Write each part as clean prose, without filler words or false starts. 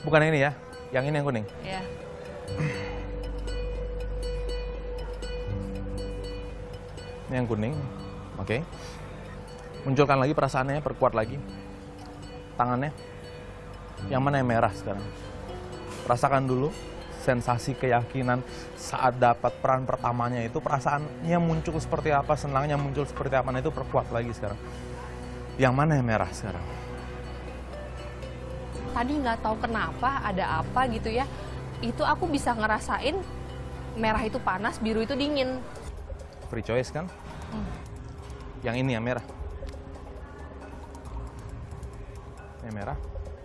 Bukan yang ini ya, yang ini yang kuning. Iya. Ini yang kuning, oke. Munculkan lagi perasaannya, perkuat lagi. Tangannya. Yang mana yang merah sekarang? Rasakan dulu sensasi keyakinan saat dapat peran pertamanya itu, perasaannya muncul seperti apa, senangnya muncul seperti apa, nah itu perkuat lagi sekarang. Yang mana yang merah sekarang? Tadi nggak tahu kenapa, ada apa gitu ya. Itu aku bisa ngerasain merah itu panas, biru itu dingin. Free choice kan? Yang ini yang merah. Yang merah.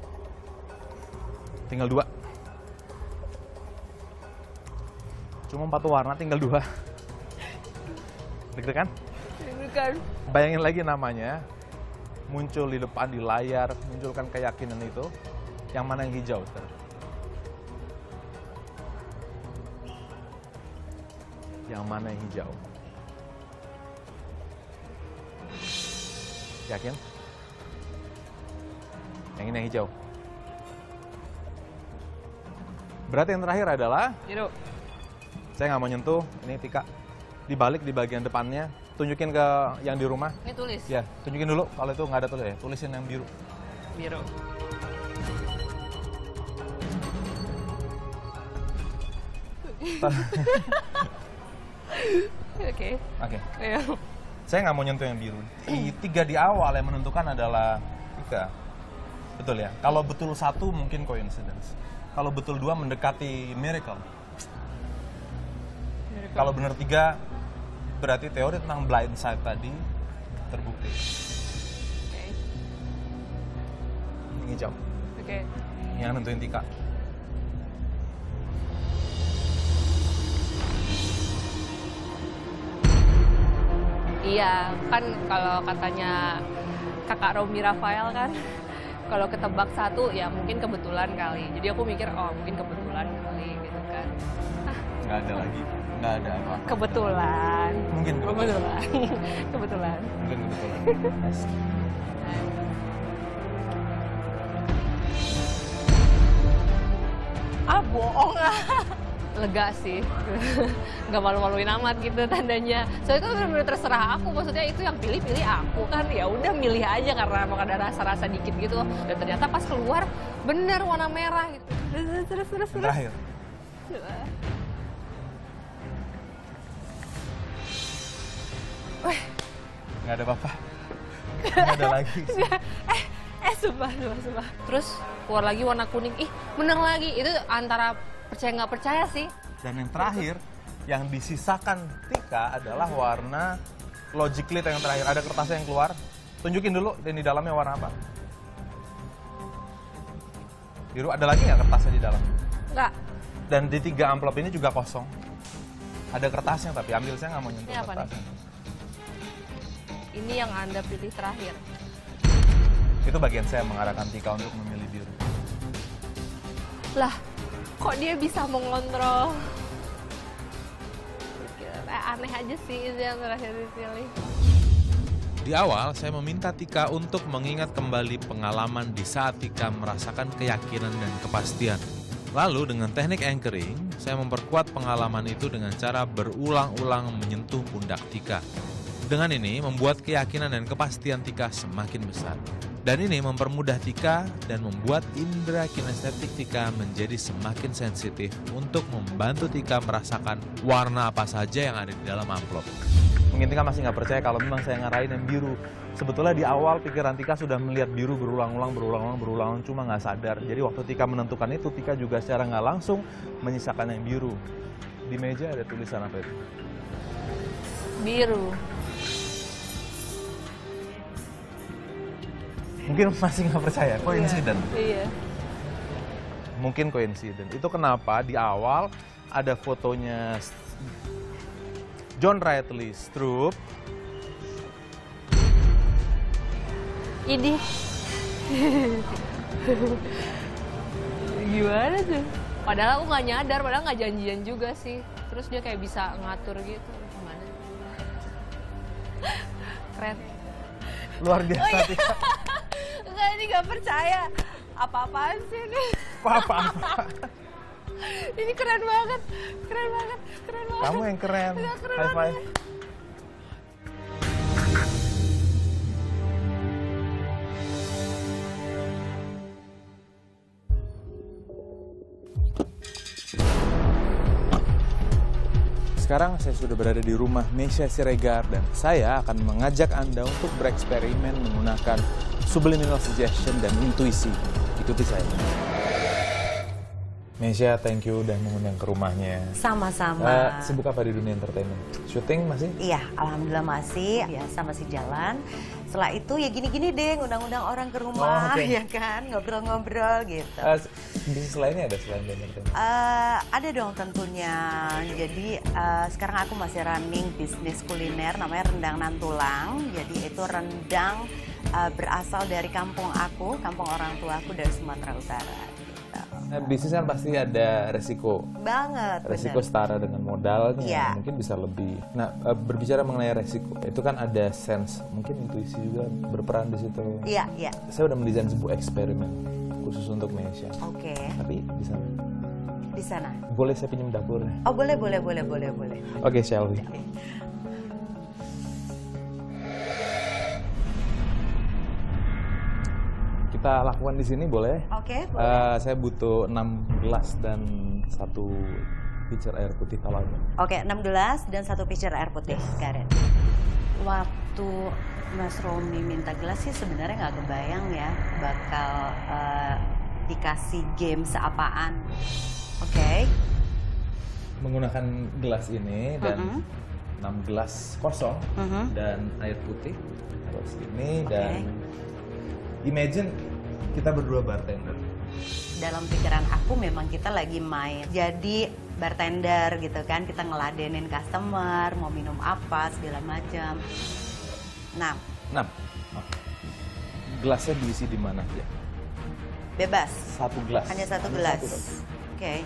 Tinggal 2. Cuma 4 warna, tinggal 2. Deg-degan? Deg-degan. Bayangin lagi namanya. Muncul di depan di layar, munculkan keyakinan itu. Yang mana yang hijau sekarang? Yang mana yang hijau? Yakin? Yang ini yang hijau. Berarti yang terakhir adalah Biru. saya nggak mau nyentuh. Ini Tika. Dibalik di bagian depannya. Tunjukin ke yang di rumah. Ini tulis. Ya, tunjukin dulu. Kalau itu nggak ada tulis ya. Tulisin yang biru. Biru. Oke. Oke. Ayo. Saya nggak mau nyentuh yang biru. 3 di awal yang menentukan adalah Tika. Betul ya? Kalau betul 1 mungkin coincidence. Kalau betul 2 mendekati miracle. Kalau benar 3 berarti teori tentang blind side tadi terbukti. Oke. Ini hijau. Oke. Yang nentuin Tika. Iya, kan kalau katanya kakak Romi Rafael kan, kalau ketebak 1 ya mungkin kebetulan kali. Jadi aku mikir, oh mungkin kebetulan kali gitu kan. Nggak ada lagi. Nggak ada apa. Kebetulan. Mungkin kebetulan. Kebetulan. Mungkin kebetulan. Yes. Ah, bohong ah. Lega sih. Nggak malu-maluin amat gitu tandanya. Soalnya itu benar-benar terserah aku. Maksudnya itu yang pilih-pilih aku kan. Ya udah milih aja karena emang ada rasa-rasa dikit gitu. Dan ternyata pas keluar bener warna merah gitu. Terus. Yang terakhir. Wih. Nggak ada apa-apa. Nggak ada lagi. Sumpah. Terus keluar lagi warna kuning. Ih, menang lagi. Itu antara percaya nggak percaya sih. Dan yang terakhir, yang disisakan Tika adalah warna Logic Lead yang terakhir. Ada kertasnya yang keluar. Tunjukin dulu, dan di dalamnya warna apa? Biru, ada lagi nggak kertasnya di dalam? Nggak. Dan di 3 amplop ini juga kosong. Ada kertasnya, tapi ambil, saya nggak mau nyentuh Ini apa kertasnya. Ini yang Anda pilih terakhir. Itu bagian saya mengarahkan Tika untuk memilih biru. Lah, kok dia bisa mengontrol? Aneh aja sih itu yang terakhir dipilih. Di awal, saya meminta Tika untuk mengingat kembali pengalaman di saat Tika merasakan keyakinan dan kepastian. Lalu dengan teknik anchoring, saya memperkuat pengalaman itu dengan cara berulang-ulang menyentuh pundak Tika. Dengan ini membuat keyakinan dan kepastian Tika semakin besar. Dan ini mempermudah Tika dan membuat indera kinestetik Tika menjadi semakin sensitif untuk membantu Tika merasakan warna apa saja yang ada di dalam amplop. Mungkin Tika masih nggak percaya kalau memang saya ngarahin yang biru. Sebetulnya di awal pikiran Tika sudah melihat biru berulang-ulang, cuma nggak sadar. Jadi waktu Tika menentukan itu, Tika juga secara nggak langsung menyisakan yang biru. Di meja ada tulisan apa itu? Biru. Mungkin masih nggak percaya, coincidence. Iya. Mungkin coincidence. Itu kenapa di awal ada fotonya John Ridley Stroop. Ini. Gimana tuh? Padahal aku nggak nyadar, padahal nggak janjian juga sih. Terus dia kayak bisa ngatur gitu. Gimana? Keren. Luar biasa, Tika. Enggak, ini nggak percaya. Apa-apaan sih ini? Apa. Ini keren banget, keren banget, keren banget. Kamu yang keren. Udah keren High five. banget. Sekarang saya sudah berada di rumah Meisya Siregar dan saya akan mengajak Anda untuk bereksperimen menggunakan subliminal suggestion dan intuisi. Ikuti saya. Meisya, thank you udah mengundang ke rumahnya. Sama-sama. Sibuk apa di dunia entertainment? Syuting masih? Iya, alhamdulillah masih. Biasa masih jalan. Setelah itu ya gini-gini deh, ngundang-undang orang ke rumah, ya kan, ngobrol-ngobrol gitu. Bisnis lainnya ada selain di entertainment? Ada dong tentunya. Jadi sekarang aku masih running bisnis kuliner, namanya Rendang Nantulang. Jadi itu rendang berasal dari kampung aku, kampung orang tua aku dari Sumatera Utara. Bisnis kan pasti ada resiko. Banget. Resiko bener. setara dengan modalnya, Iya. mungkin bisa lebih. Nah, berbicara mengenai resiko, itu kan ada sense, mungkin intuisi juga berperan di situ. Iya, iya. Saya udah mendesain sebuah eksperimen khusus untuk Meisya. Oke. Tapi di sana, Di sana. boleh saya pinjam dapurnya? Oh, boleh. Oke, shall we? Kita lakukan di sini boleh? Oke, boleh. Saya butuh 6 gelas dan 1 pitcher air putih kalau ada. Oke, 6 gelas dan 1 pitcher air putih, Karen. Waktu Mas Romi minta gelas sih sebenarnya nggak kebayang ya bakal dikasih game seapaan. Oke. Menggunakan gelas ini dan 6 gelas kosong dan air putih taruh sini dan imagine kita berdua bartender. Dalam pikiran aku memang kita lagi main jadi bartender gitu kan, kita ngeladenin customer mau minum apa segala macam. Nah, 6. Gelasnya diisi di mana aja? bebas. 1 gelas. Hanya 1 gelas. Oke.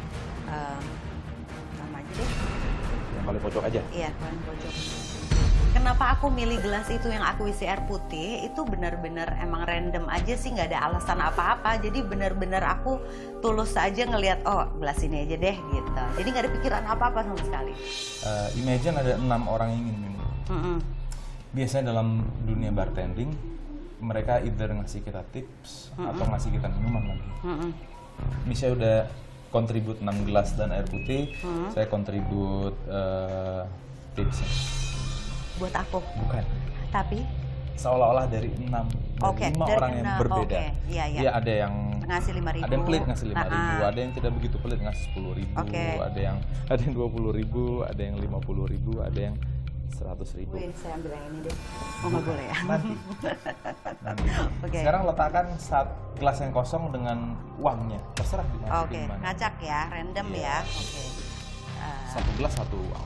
Sama aja deh. Yang paling pojok aja. Iya, paling pojok. Kenapa aku milih gelas itu yang aku isi air putih, itu benar-benar emang random aja sih, nggak ada alasan apa-apa. Jadi benar-benar aku tulus aja ngelihat, oh gelas ini aja deh gitu. Jadi nggak ada pikiran apa-apa sama sekali. Imagine ada 6 orang yang ingin minum. Biasanya dalam dunia bartending, mereka either ngasih kita tips atau ngasih kita minuman lagi. Bisa udah kontribut 6 gelas dan air putih, saya kontribut tipsnya. Buat aku. Bukan. Tapi Seolah-olah dari 6 Oke, 5 dari orang yang 6, berbeda. oke. Iya, iya. Iya, ada yang ngasih 5.000. ada yang pelit ngasih 5.000, Nah, ada yang tidak begitu pelit ngasih 10.000, Oke. ada yang 20.000, ada yang 50.000, ada yang 100.000. wait, saya ambil yang ini deh. Oh nggak boleh ya? Nanti. Oke. Sekarang letakkan gelas yang kosong dengan uangnya. Terserah dimasukin Oke, di mana. ngacak ya, random Iya. ya. Oke. 1 gelas 1 uang.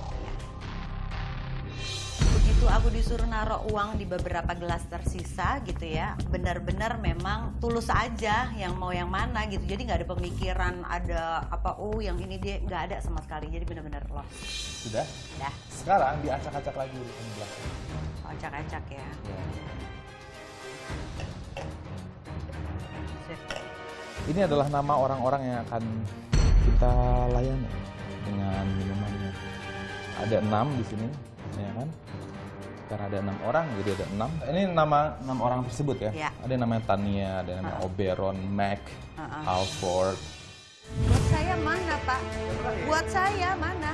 Begitu aku disuruh naruh uang di beberapa gelas tersisa gitu ya, benar-benar memang tulus aja yang mau yang mana gitu. Jadi nggak ada pemikiran ada apa, yang ini dia, nggak ada sama sekali. Jadi benar-benar lost. Sudah? Dah, Sekarang diacak-acak lagi urutan gelasnya. acak-acak ya. Sip. Ini adalah nama orang-orang yang akan kita layani dengan minumannya. Ada 6 di sini, ya kan? Karena ada 6 orang, jadi ada 6. Ini nama 6 orang tersebut ya. Iya. Ada yang namanya Tania, ada yang namanya Oberon, Mac, Alford. Buat saya mana Pak? Buat saya mana?